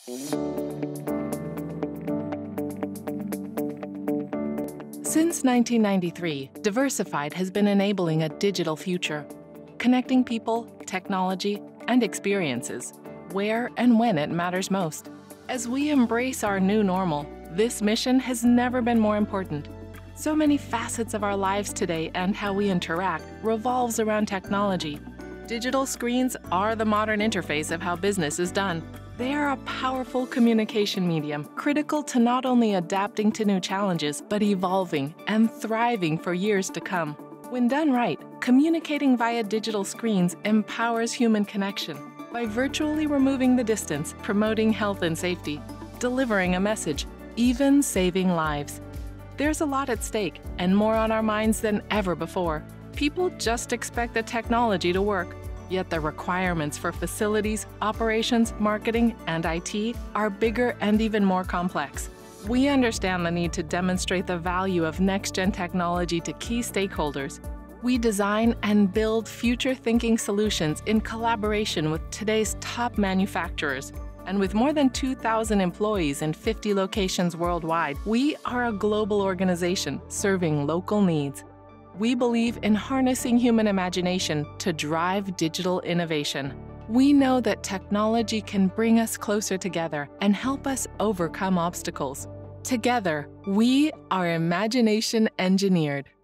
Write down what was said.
Since 1993, Diversified has been enabling a digital future, connecting people, technology, and experiences, where and when it matters most. As we embrace our new normal, this mission has never been more important. So many facets of our lives today and how we interact revolves around technology. Digital screens are the modern interface of how business is done. They are a powerful communication medium, critical to not only adapting to new challenges, but evolving and thriving for years to come. When done right, communicating via digital screens empowers human connection by virtually removing the distance, promoting health and safety, delivering a message, even saving lives. There's a lot at stake and more on our minds than ever before. People just expect the technology to work. Yet the requirements for facilities, operations, marketing, and IT are bigger and even more complex. We understand the need to demonstrate the value of next-gen technology to key stakeholders. We design and build future-thinking solutions in collaboration with today's top manufacturers. And with more than 2,000 employees in 50 locations worldwide, we are a global organization serving local needs. We believe in harnessing human imagination to drive digital innovation. We know that technology can bring us closer together and help us overcome obstacles. Together, we are imagination engineered.